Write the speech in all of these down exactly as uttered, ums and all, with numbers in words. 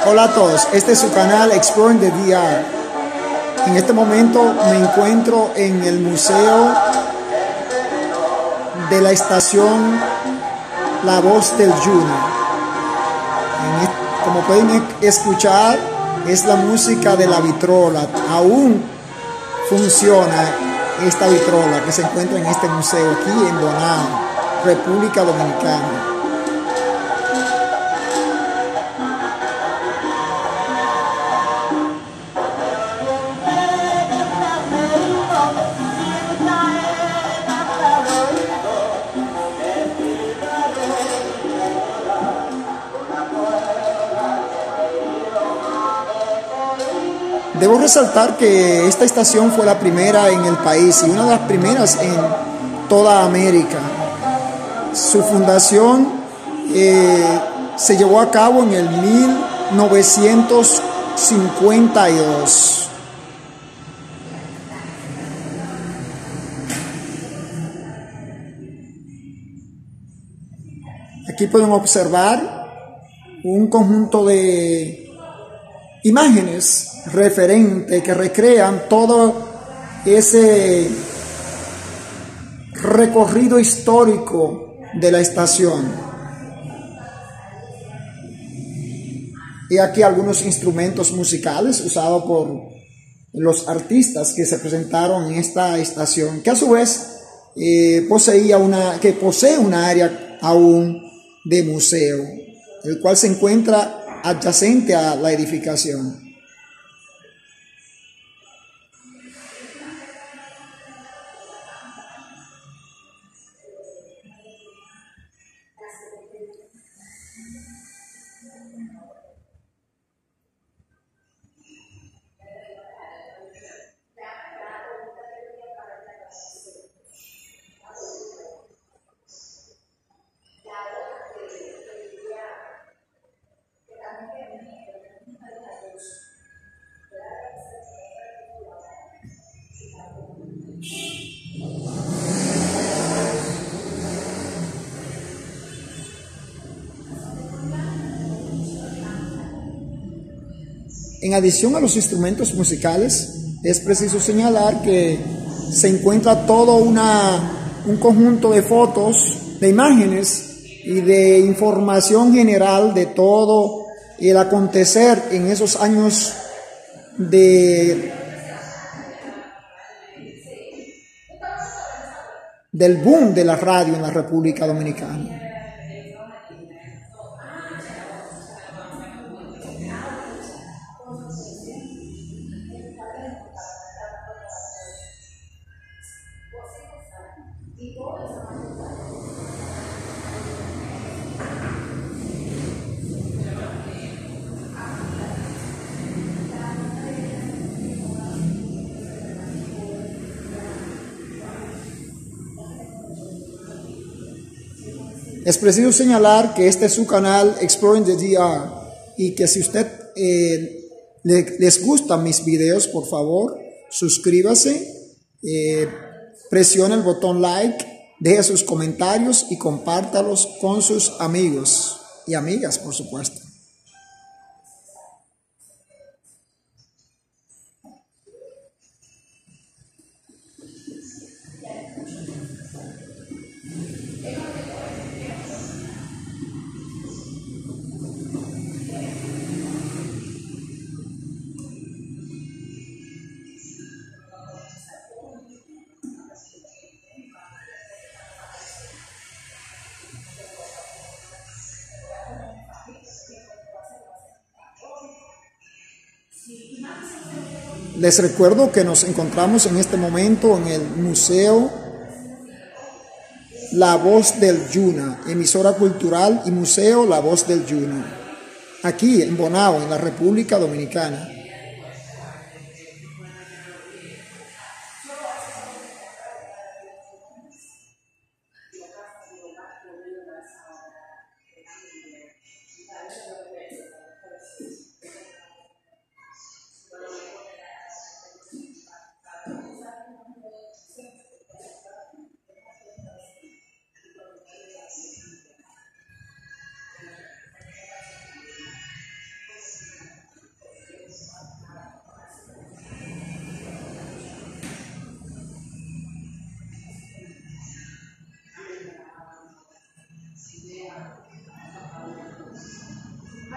Hola a todos, este es su canal Exploring the V R. En este momento me encuentro en el museo de la estación La Voz del Yuna. Como pueden escuchar, es la música de la vitrola. Aún funciona esta vitrola que se encuentra en este museo aquí en Bonao, República Dominicana. Debo resaltar que esta estación fue la primera en el país y una de las primeras en toda América. Su fundación eh, se llevó a cabo en el mil novecientos cincuenta y dos. Aquí pueden observar un conjunto de imágenes referentes que recrean todo ese recorrido histórico de la estación. Y aquí algunos instrumentos musicales usados por los artistas que se presentaron en esta estación, que a su vez eh, poseía una, que posee una área aún de museo, el cual se encuentra adyacente a la edificación. En adición a los instrumentos musicales, es preciso señalar que se encuentra todo una, un conjunto de fotos, de imágenes y de información general de todo el acontecer en esos años de, del boom de la radio en la República Dominicana. Es preciso señalar que este es su canal Exploring the V R y que si usted eh, le, les gustan mis videos, por favor, suscríbase, eh, presione el botón like, deje sus comentarios y compártalos con sus amigos y amigas, por supuesto. Les recuerdo que nos encontramos en este momento en el Museo La Voz del Yuna, emisora cultural y museo La Voz del Yuna, aquí en Bonao, en la República Dominicana.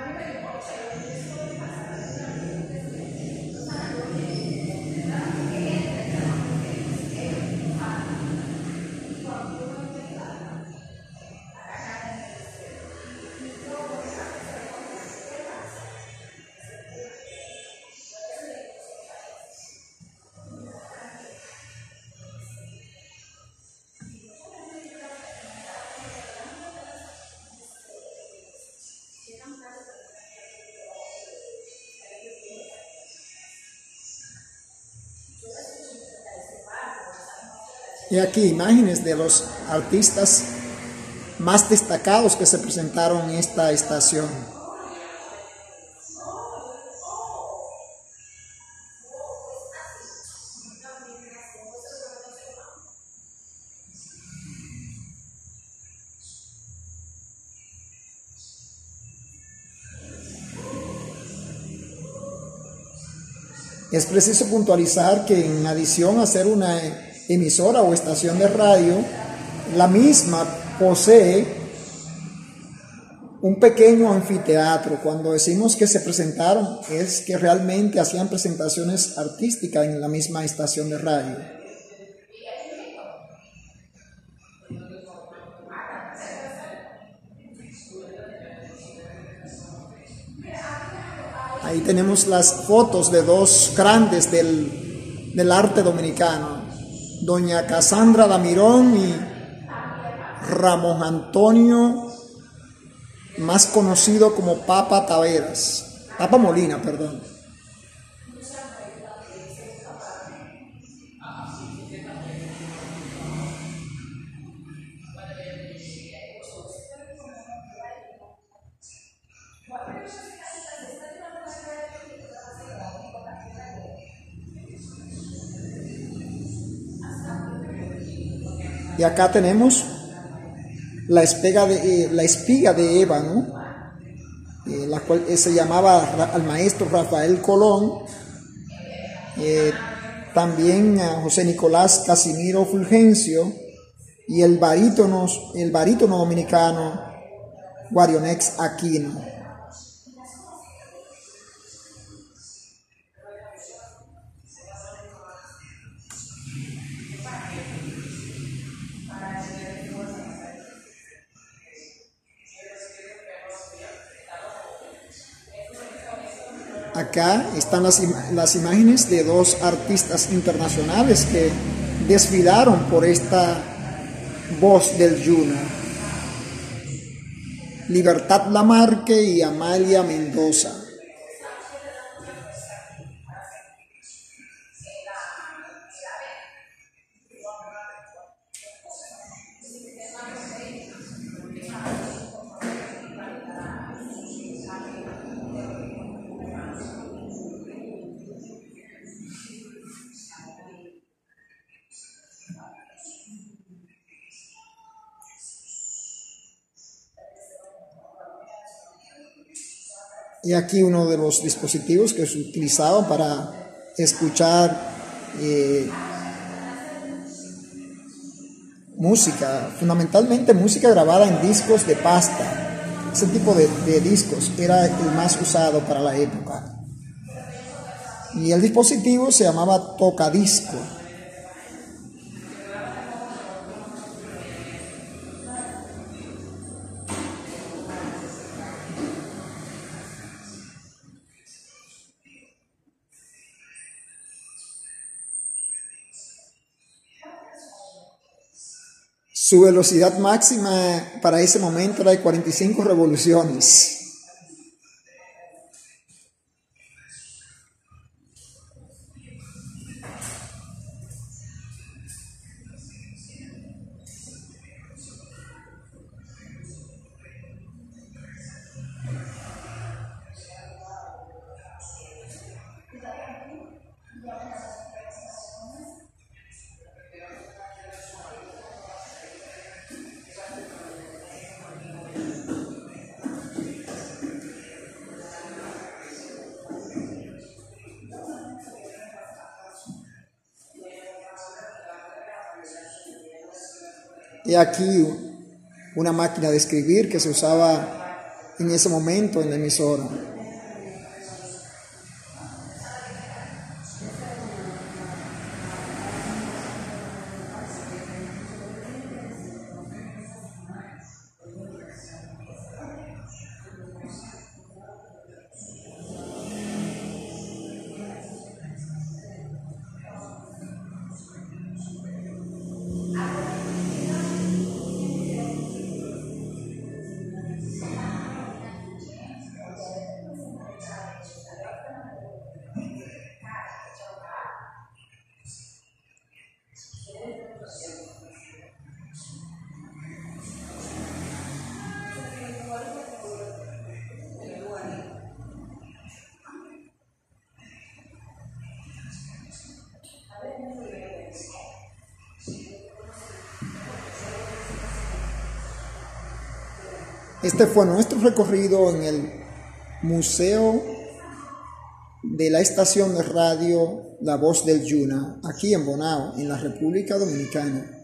Y aquí imágenes de los artistas más destacados que se presentaron en esta estación. Es preciso puntualizar que en adición a ser una emisora o estación de radio, la misma posee un pequeño anfiteatro. Cuando decimos que se presentaron, es que realmente hacían presentaciones artísticas en la misma estación de radio. Ahí tenemos las fotos de dos grandes del, del arte dominicano, doña Casandra Damirón y Ramón Antonio, más conocido como Papa Taveras, Papa Molina, perdón. Y acá tenemos la espiga de, eh, la espiga de ébano, eh, la cual eh, se llamaba al maestro Rafael Colón, eh, también a José Nicolás Casimiro Fulgencio y el barítono, el barítono dominicano Guarionex Aquino. Acá están las, las imágenes de dos artistas internacionales que desfilaron por esta voz del Yuna: Libertad Lamarque y Amalia Mendoza. Y aquí uno de los dispositivos que se utilizaba para escuchar eh, música, fundamentalmente música grabada en discos de pasta. Ese tipo de, de discos era el más usado para la época. Y el dispositivo se llamaba tocadisco. Su velocidad máxima para ese momento era de cuarenta y cinco revoluciones. Y aquí una máquina de escribir que se usaba en ese momento en la emisora. Este fue nuestro recorrido en el Museo de la Estación de Radio La Voz del Yuna, aquí en Bonao, en la República Dominicana.